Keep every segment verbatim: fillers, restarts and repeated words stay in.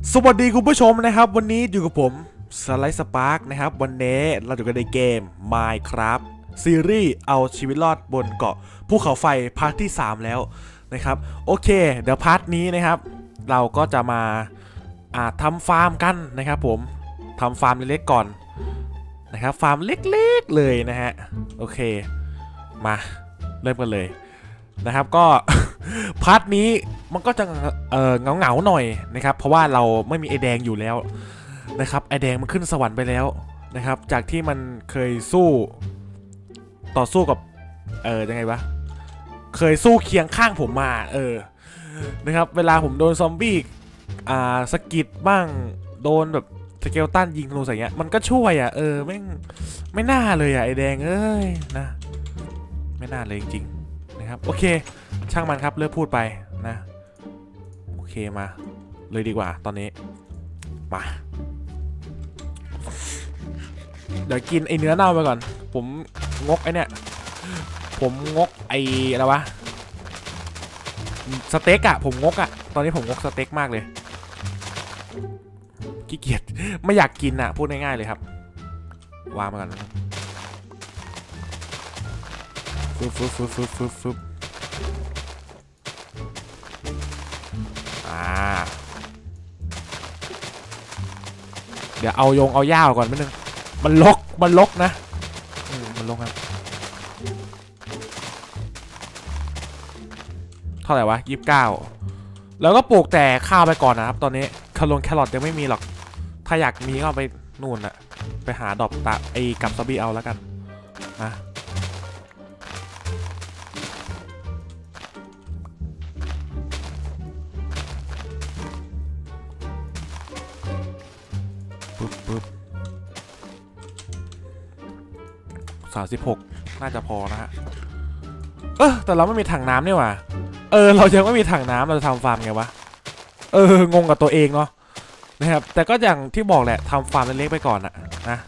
สวัสดีคุณผู้ชมนะครับวันนี้อยู่กับผมสไลด์สปาร์กนะครับวันนี้เราอยู่กันในเกม Minecraft ซีรีส์เอาชีวิตรอดบนเกาะภูเขาไฟพาร์ทที่สามแล้วนะครับโอเคเดี๋ยวพาร์ทนี้นะครับเราก็จะมาอ่าทำฟาร์มกันนะครับผมทำฟาร์มเล็กๆก่อนนะครับฟาร์มเล็กๆเลยนะฮะโอเคมาเริ่มกันเลยนะครับก็ พาร์ทนี้มันก็จะเออเงาเงาหน่อยนะครับเพราะว่าเราไม่มีไอแดงอยู่แล้วนะครับไอแดงมันขึ้นสวรรค์ไปแล้วนะครับจากที่มันเคยสู้ต่อสู้กับเออยังไงวะเคยสู้เคียงข้างผมมาเออนะครับเวลาผมโดนซอมบี้อ่าสกิดบ้างโดนแบบสเกลตันยิงธนูใส่เงี้ยมันก็ช่วยอ่ะเออไม่ไม่น่าเลยอ่ะไอแดงเอ้ยนะไม่น่าเลยจริงๆนะครับโอเคช่างมันครับเลิกพูดไปนะโอเคมาเลยดีกว่าตอนนี้มาเดี๋ยวกินไอเนื้อเน่าไปก่อนผมงกไอเนี่ยผมงกไออะไรวะสเต็กอะผมงกอะตอนนี้ผมงกสเต็กมากเลยขี้เกียจไม่อยากกินอะพูดง่ายๆเลยครับวางมาก่อนฟึบฟึบฟึบฟึบฟึบฟึบเดี๋ยวเอายงเอาย่าก่อนนิดนึงมันลกมันลกนะมันลกครับเท่าไหร่วะยี่สิบเก้าแล้วก็ปลูกแต่ข้าวไปก่อนนะครับตอนนี้คาร์ลงแครอทยังไม่มีหรอกถ้าอยากมีก็ไปนู่นอะไปหาดอกตาไอ้กับซอบี้เอาแล้วกันนะปึ๊บปึ๊บสามสิบหกน่าจะพอนะฮะเออแต่เราไม่มีถังน้ำนี่หว่าเออเรายังไม่มีถังน้ำเราจะทำฟาร์มไงวะเอองงกับตัวเองเนาะนะครับแต่ก็อย่างที่บอกแหละทำฟาร์มเล็กๆไปก่อนอะนะ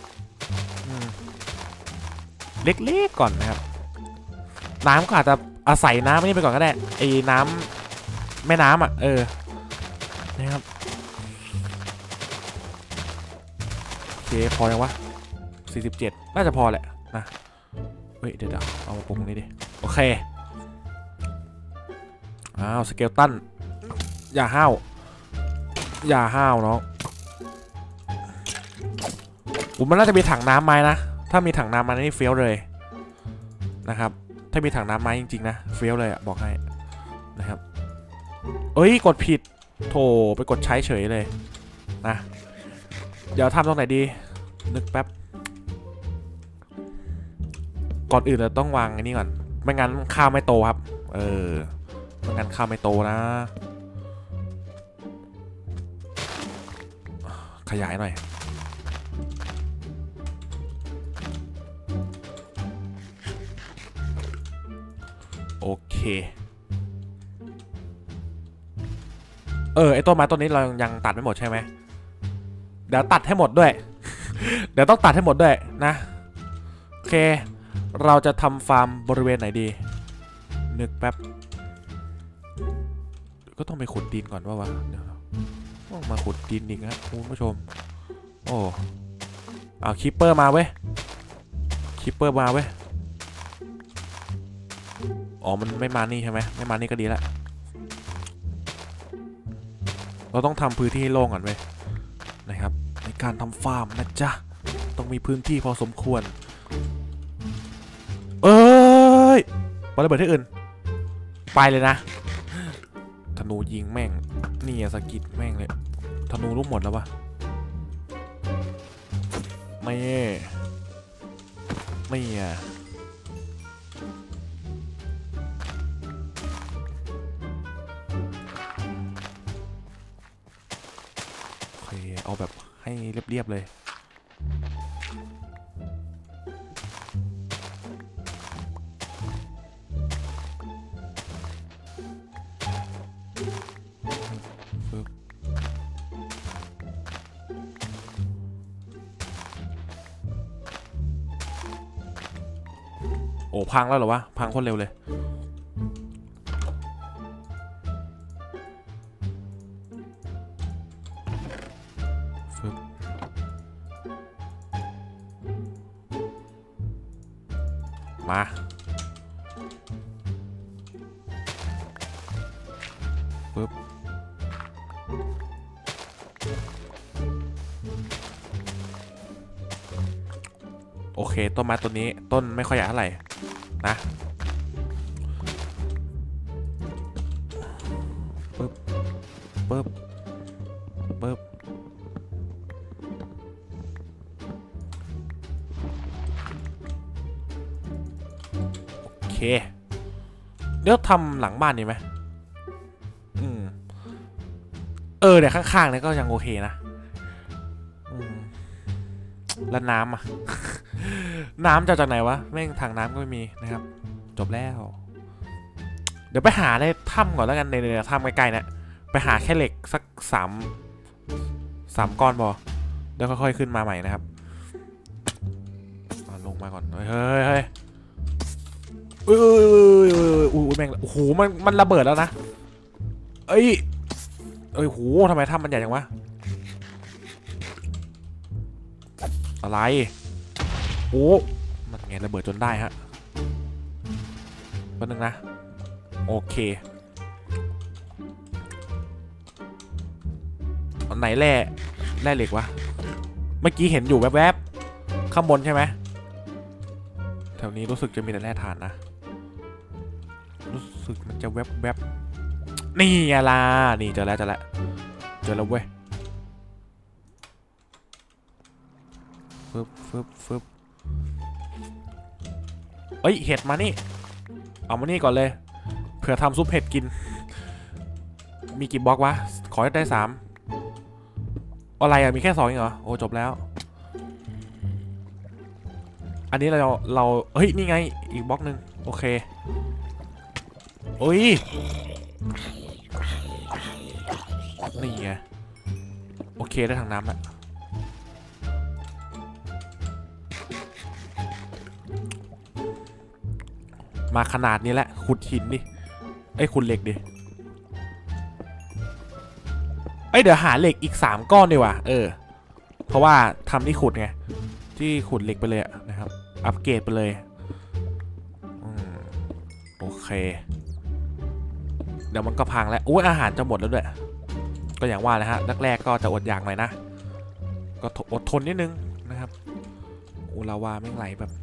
เล็กๆก่อนนะครับน้ำก็อาจจะอาศัยน้ำนี่ไปก่อนก็ได้ไอ้น้ำแม่น้ำอ่ะเออนะครับโอเคพอยังวะสี่สิบเจ็ดน่าจะพอแหละนะเฮ้ยเดี๋ยวเอามาปรุงนี่ดิโอเคอ้าวสเกลตันอย่าห้าวอย่าห้าวน้องผมมันน่าจะมีถังน้ำไม้นะถ้ามีถังน้ำมานี่เฟี้ยวเลยนะครับถ้ามีถังน้ำไม้จริงๆนะเฟี้ยวเลยอ่ะบอกให้นะครับเอ้ยกดผิดโถไปกดใช้เฉยเลยนะเดี๋ยวทำตรงไหนดีนึกแป๊บก่อนอื่นเราต้องวางอันนี้ก่อนไม่งั้นข้าวไม่โตครับเออไม่งั้นข้าวไม่โตนะขยายหน่อยโอเคเออไอต้นไม้ต้นนี้เรายังตัดไม่หมดใช่ไหมเดี๋ยวตัดให้หมดด้วย เดี๋ยวต้องตัดให้หมดด้วยนะโอเคเราจะทำฟาร์มบริเวณไหนดีนึกแป๊บก็ต้องไปขุดดินก่อนว่าวะเดี๋ยวต้องมาขุดดินอีกนะคุณผู้ชมโอ้เอาคิปเปอร์มาเว้ยคิปเปอร์มาเว้ยอ๋อมันไม่มานี่ใช่ไหมไม่มานี่ก็ดีละเราต้องทำพื้นที่โล่งก่อนเว้ยนะครับในการทำฟาร์มนะจ๊ะต้องมีพื้นที่พอสมควรเอ้ยบอลระเบิดที่อื่นไปเลยนะธนูยิงแม่งนี่สกิดแม่งเลยธนูลูกหมดแล้ววะไม่ไม่อะโอเคเอาแบบให้เรียบๆเลยโอ้พังแล้วเหรอวะพังคนเร็วเลยมาปึ๊บโอเคต้นไม้ต้นนี้ต้นไม่ค่อยใหญ่เท่าไหร่นะปึ๊บปึ๊บปึ๊บโอเคเดี๋ยวทำหลังบ้านดีไหมอืมเออเดี๋ยวข้างๆเนี่ยก็ยังโอเคนะอืมแล้วน้ำอ่ะ น้ำจะจากไหนวะแม่งทางน้ำก็ไม่มีนะครับจบแล้วเดี๋ยวไปหาในถ้ำก่อนแล้วกันในในถ้ำใกล้ๆเนี่ยไปหาแค่เหล็กสักสามสามก้อนพอเดี๋ยวค่อยๆขึ้นมาใหม่นะครับลงมาก่อนเฮ้ยเฮ้ยเฮ้ยอุ้ยอุ้ยแม่งโอ้โหมันมันระเบิดแล้วนะเอ้ยเอ้ยโหทำไมถ้ำมันใหญ่จังวะอะไรโอ้มันไงระเบิดจนได้ฮะแป๊บนึงนะโอเคไหนแร่แร่เหล็กวะเมื่อกี้เห็นอยู่แวบๆข้างบนใช่ไหมแถวนี้รู้สึกจะมีแต่แร่ถ่านนะรู้สึกมันจะแวบๆนี่ไงล่ะนี่เจอแล้วเจอแล้วเจอแล้วเว้ยฟึบฟึบฟึบเอ้ยเห็ดมานี่เอามานี่ก่อนเลยเผื่อทำซุปเห็ดกินมีกี่บล็อกวะขอให้ได้สามอะไรอะมีแค่สองเองเหรอโอ้จบแล้วอันนี้เราเราเฮ้ยนี่ไงอีกบล็อกหนึ่งโอเคโอ้ยนี่ไงโอเคได้ทางน้ำแล้วมาขนาดนี้แหละขุดหินดิไอ้ขุดเหล็กดิเอ้ยเดี๋ยวหาเหล็กอีกสามก้อนดีกว่าเออเพราะว่าทำที่ขุดไงที่ขุดเหล็กไปเลยนะครับอัปเกรดไปเลยอืมโอเคเดี๋ยวมันก็พังแล้วอุ้ยอาหารจะหมดแล้วด้วยก็อย่างว่าเลยฮะแรกๆก็จะอดอยากหน่อยนะก็อดทนนิดนึงนะครับอุลาวาไม่ไหลแบบ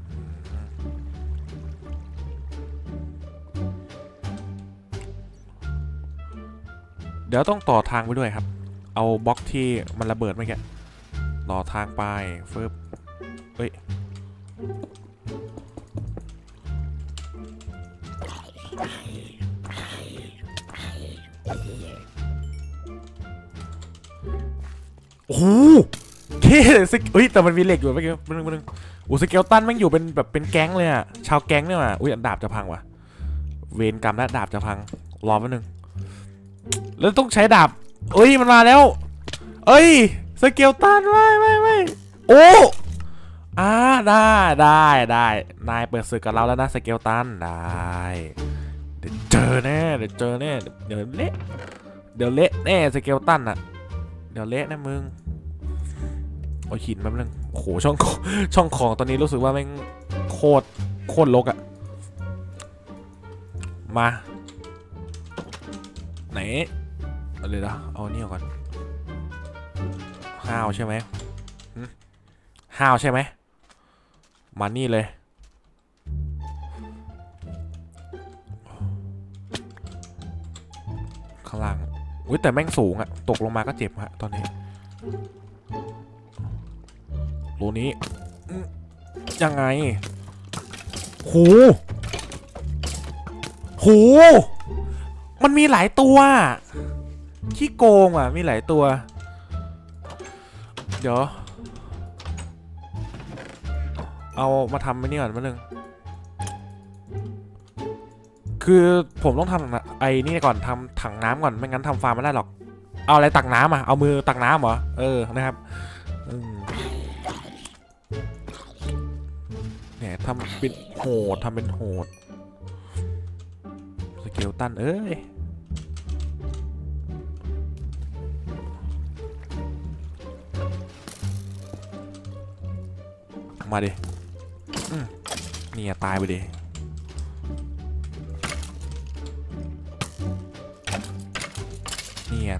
เดี๋ยวต้องต่อทางไปด้วยครับเอาบล็อกที่มันระเบิดเมื่อกี้ต่อทางไปฟึบเฮ้ยโอ้โหเคสเฮ้ยแต่มันมีเหล็กอยู่เมื่อกี้มึงมึงโอ้สเกลตันแม่งอยู่เป็นแบบเป็นแก๊งเลยอะชาวแก๊งเนี่ยว่ะอุ้ยดาบจะพังว่ะเวรกรรมแล้วดาบจะพังรอแป๊บนึงแล้วต้องใช้ดาบเอ้ยมันมาแล้วเอ้ยสเกลตันไม่ไม่ไม่โอ้อ่าได้ได้ได้นายเปิดศึกกับเราแล้วนะสเกลตันได้เดี๋ยวเจอแน่เดี๋ยวเจอแน่เดี๋ยวเละเดี๋ยวเละแน่สเกลตันอ่ะเดี๋ยวเละนะมึงโอ้หินแป๊บนึงโอ้โหช่องช่องของตอนนี้รู้สึกว่าแม่งโคตรโคตรลกอ่ะมาไหนเอาเลยนะเอานี่ก่อนห้าวใช่ไหมห้าวใช่ไหมมานี่เลยข้างล่างอุ้ยแต่แม่งสูงอะตกลงมาก็เจ็บฮะตอนนี้รูนี้ยังไงหูหูมันมีหลายตัวขี้โกงอ่ะมีหลายตัวเดี๋ยวเอามาทำไอ้นี่ก่อนมาหนึ่งคือผมต้องทำไอ้นี่ก่อนทำถังน้ำก่อนไม่งั้นทำฟาร์มไม่ได้หรอกเอาอะไรตักน้ำอ่ะเอามือตักน้ำเหรอเออนะครับเนี่ยทำเป็นโหดทำเป็นโหดสเกลตันเอ้ยมาดินี่ตายไปดิ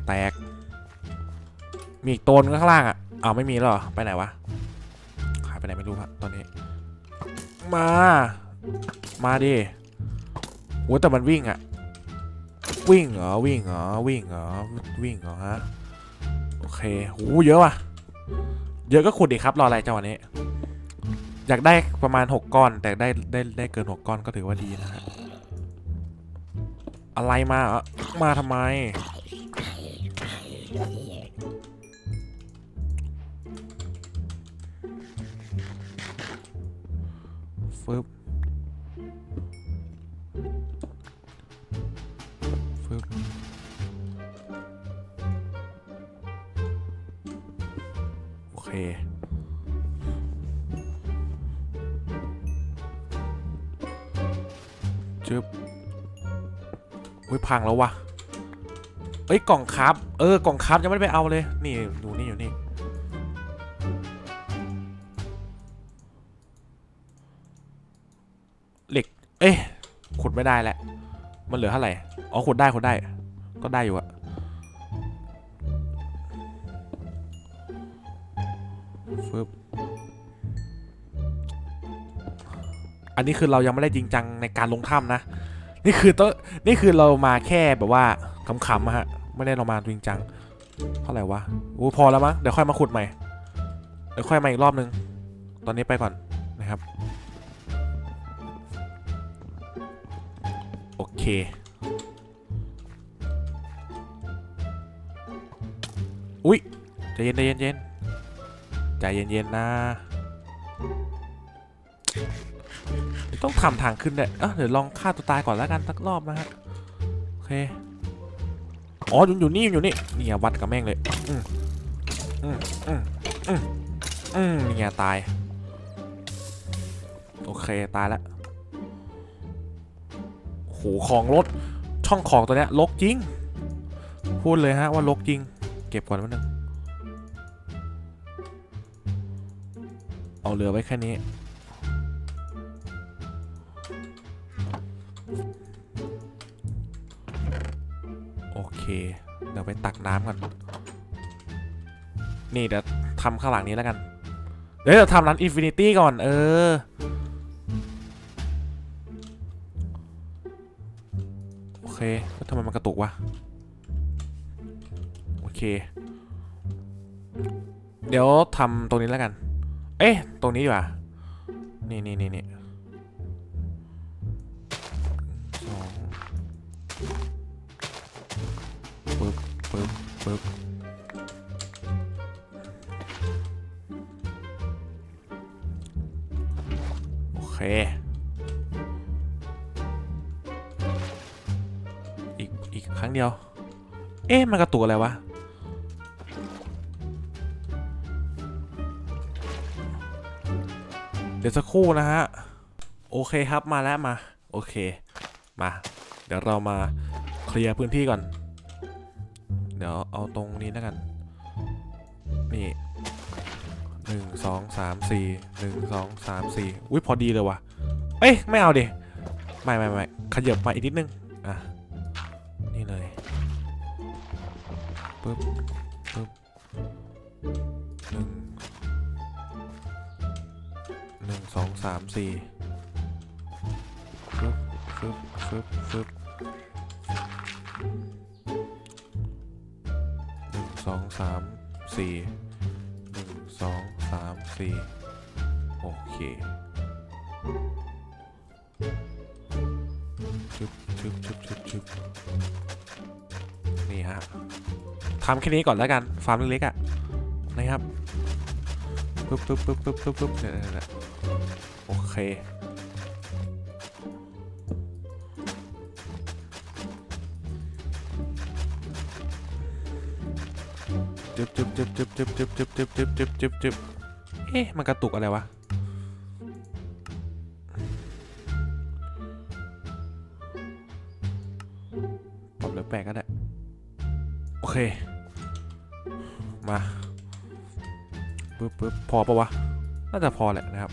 แตกมีอีกตัวนึงข้างล่างอ่ะเอาไม่มีแล้วเหรอไปไหนวะหายไปไหนไม่รู้ครับตอนนี้มามาดิโอ้แต่มันวิ่งอ่ะวิ่งเหรอวิ่งเหรอวิ่งเหรอวิ่งเหรอฮะโอเคโหเยอะว่ะเยอะก็ขุดดิครับรออะไรจังหวะนี้อยากได้ประมาณหกก้อนแต่ได้ได้ได้เกินหกก้อนก็ถือว่าดีนะฮะอะไรมาอ่ะมาทำไมฟึบฟึบโอเคจึ๊บอุ้ยพังแล้ววะเอ้ยกล่องครับเออกล่องครับยังไม่ได้ไปเอาเลยนี่อยู่นี่อยู่นี่เหล็กเอ๊ะขุดไม่ได้แหละมันเหลือเท่าไหร่อ๋อขุดได้ขุดได้ก็ได้อยู่อะฟึบอันนี้คือเรายังไม่ได้จริงจังในการลงถ้ำนะนี่คือต้นนี่คือเรามาแค่แบบว่าขำๆฮะไม่ได้เรามาจริงจังเท่าไหร่วะโอ้พอแล้วมั้งเดี๋ยวค่อยมาขุดใหม่เดี๋ยวค่อยมาอีกรอบนึงตอนนี้ไปก่อนนะครับโอเคอุ้ยใจเย็นใจเย็นเย็นใจเย็นเย็นนะต้องทำทางขึ้นเลยเออเดี๋ยวลองฆ่าตัวตายก่อนแล้วกันสักรอบนะฮะโอเคอ๋ออยู่อยู่นี่อยู่นี่นี่วัดกับแม่งเลยอืมอืมอืมอืมอืมนี่ไงตายโอเคตายแล้วโหของรถช่องของตัวเนี้ยลกจริงพูดเลยฮะว่าลกจริงเก็บก่อนแป๊บนึงเอาเรือไว้แค่นี้โอเคเดี๋ยวไปตักน้ำกันนี่เดี๋ยวทำข้างหลังนี้แล้วกันเดี๋ยวเราทำร้านอินฟินิตี้ก่อนเออโอเคแล้วทำไมมันกระตุกวะโอเคเดี๋ยวทำตรงนี้แล้วกันเอ๊ะตรงนี้ดีกว่านี่นี่นี่นี่สองปึ๊บปึ๊บปึ๊บโอเคอีกอีกครั้งเดียวเอ๊ะมันกระตุกอะไรวะเดี๋ยวสักครู่นะฮะโอเคครับมาแล้วมาโอเคมาเดี๋ยวเรามาเคลียร์พื้นที่ก่อนเดี๋ยวเอาตรงนี้แล้วกันนี่หนึ่งสองสามสี่หนึ่งสองสามสี่อุ้ยพอดีเลยว่ะเอ้ยไม่เอาดิไม่ไม่ไม่ขยับมาอีกนิดนึงอ่ะนี่เลยปึ๊บปึ๊บหนึ่งหนึ่งสองสามสี่ฟึบฟึบฟึบฟึบหนึ่งสองสามสี่หนึ่งสองสามสี่โอเคชึบชึบชึบชึบชึบนี่ฮะทำแค่นี้ก่อนแล้วกันฟาร์มเล็กๆอ่ะนะครับปึ๊บปึ๊บปึ๊บปึ๊บปึ๊บปึ๊บเนี่ยโอเคจึ๊บจึ๊บจึ๊บจึ๊บจึ๊บจึ๊บจึ๊บจึ๊บจึ๊บจึ๊บจึ๊บจึ๊บเอ๊ะมันกระตุกอะไรวะปรับเหลือแปลกก็ได้โอเคมาปึ๊บปึ๊บพอปะวะน่าจะพอแหละนะครับ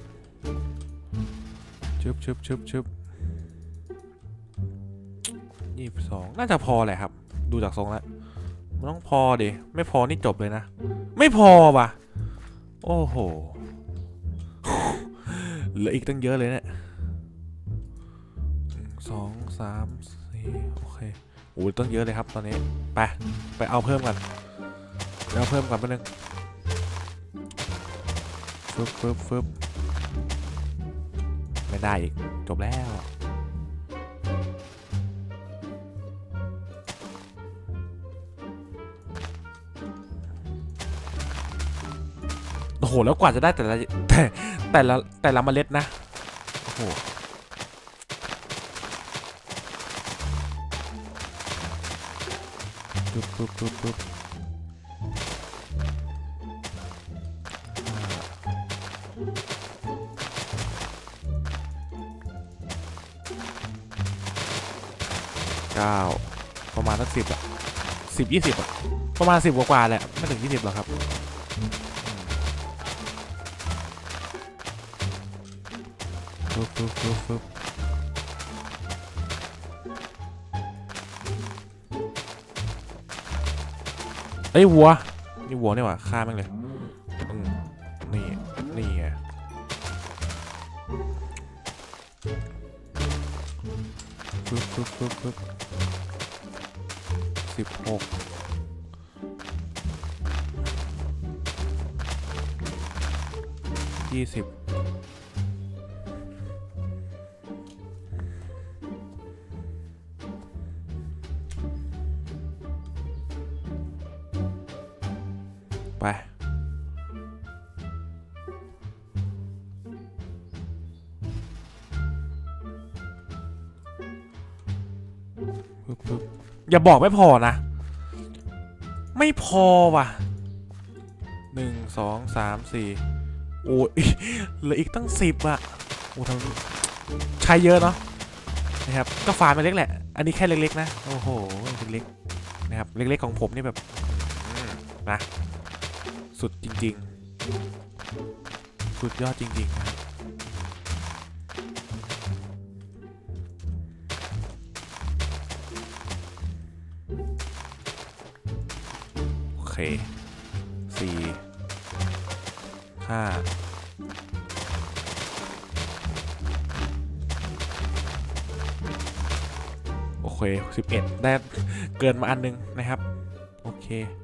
ชึบชึบชึบชึบยี่สิบสองน่าจะพอแหละครับดูจากทรงแล้วมันต้องพอดิไม่พอนี่จบเลยนะไม่พอว่ะโอ้โหเหลืออีกตั้งเยอะเลยเนี่ยสองสามสี่โอเคโอ้ต้องเยอะเลยครับตอนนี้ไปไปเอาเพิ่มกันเอาเพิ่มกันไปนึงฟึบฟึบฟึบไม่ได้อีกจบแล้วโอ้โหแล้วกว่าจะได้แต่ละแต่แต่ละแต่ละเมล็ดนะโอ้โหปึ๊บปึ๊บปึ๊บปึ๊บเก้าประมาณสักสิบอะสิบยี่สิบอะประมาณสิบกว่าๆแหละไม่ถึงยี่สิบหรอกครับปึ๊บปึ๊บปึ๊บปึ๊บเอ้ยวัวนี่วัวนี่หว่าฆ่าแม่งเลยอืมนี่นี่ไงปึ๊บปึ๊บปึ๊บปึ๊บสิบหกยี่สิบไปอย่าบอกไม่พอนะไม่พอว่ะหนึ่งสองสามสี่โอ้ยเหลืออีกตั้งสิบอ่ะโอ้ทำใช้เยอะเนาะนะครับก็ฟาร์มไปเล็กแหละอันนี้แค่เล็กๆนะโอ้โหเล็กๆนะครับเล็กๆของผมนี่แบบนะสุดจริงๆสุดยอดจริงๆนะครับโอเคสี่ห้าโอเคสิบเอ็ดได้เกินมาอันนึงนะครับโอเค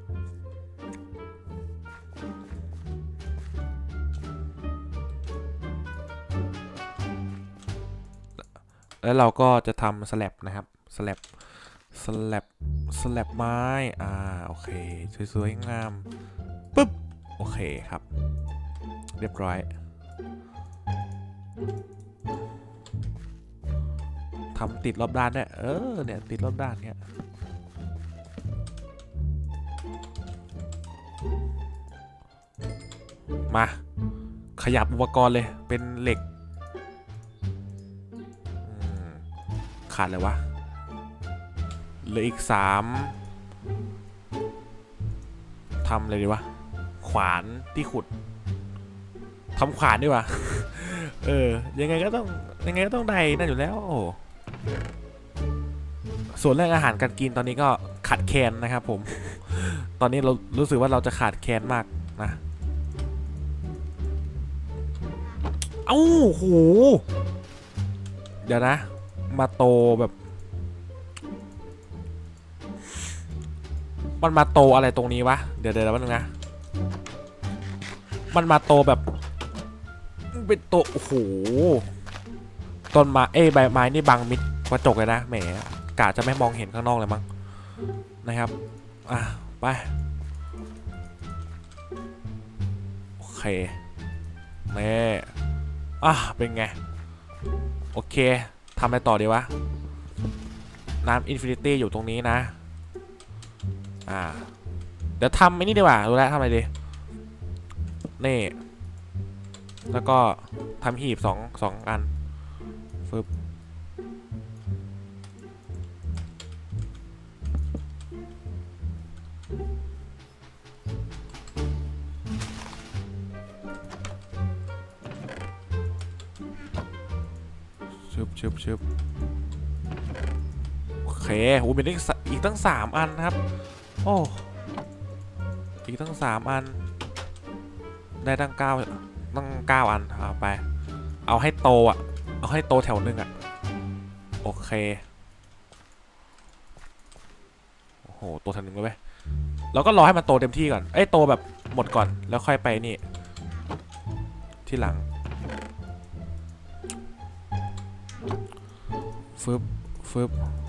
แล้วเราก็จะทำสแลบนะครับสแลบสแลบสแลบไม้อ่าโอเคสวยๆงามปึ๊บโอเคครับเรียบร้อยทำติดรอบด้านเนี่ยเออเนี่ยติดรอบด้านเนี่ยมาขยับอุปกรณ์เลยเป็นเหล็กขาดเลยวะเหลืออีกสามทำเลยดีวะขวานที่ขุดทำขวานดีวะเออยังไงก็ต้องยังไงก็ต้องได้นั่นอยู่แล้วส่วนเรื่องอาหารการกินตอนนี้ก็ขาดแคลนนะครับผมตอนนี้เรารู้สึกว่าเราจะขาดแคลนมากนะเอ้าโหเดี๋ยวนะมาโตแบบมันมาโตอะไรตรงนี้วะเดี๋ยวเดี๋ยวแป๊บนึงนะมันมาโตแบบเป็นโตโอ้โหต้นไม้เอ้ใบไม้นี่บังมิดกระจกเลยนะแหมกะจะไม่มองเห็นข้างนอกเลยมั้งนะครับอ่ะไปโอเคแม่อ่ะเป็นไงโอเคทำอะไรต่อดีวะน้ำอินฟินิตี้อยู่ตรงนี้นะอ่าเดี๋ยวทำไอ้นี่ดีกว่ารู้แล้วทำอะไรดีนี่แล้วก็ทำหีบสองสองอันฟึบชึบชึบชึบโอเคเคโอ้มีอีกอีกตั้งสามอันครับโอ้อีกตั้งสามอันได้ตั้งเก้าตั้งเก้าอันเอาไปเอาให้โตอ่ะเอาให้โตแถวหนึ่งอ่ะโอเคโอ้โหโตแถวหนึ่งเลยเว้ยแล้วก็รอให้มันโตเต็มที่ก่อนเอ้ยโตแบบหมดก่อนแล้วค่อยไปนี่ที่หลังฟึบฟึบ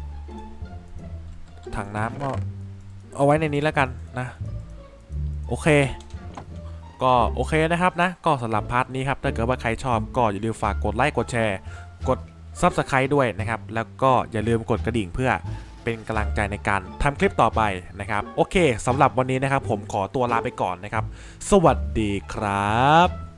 ถังน้ำก็เอาไว้ในนี้แล้วกันนะโอเคก็โอเคนะครับนะก็สำหรับพาร์ทนี้ครับถ้าเกิดว่าใครชอบก็อย่าลืมฝากกดไลค์กดแชร์กด ซับสไครบ์ ด้วยนะครับแล้วก็อย่าลืมกดกระดิ่งเพื่อเป็นกำลังใจในการทำคลิปต่อไปนะครับโอเคสำหรับวันนี้นะครับผมขอตัวลาไปก่อนนะครับสวัสดีครับ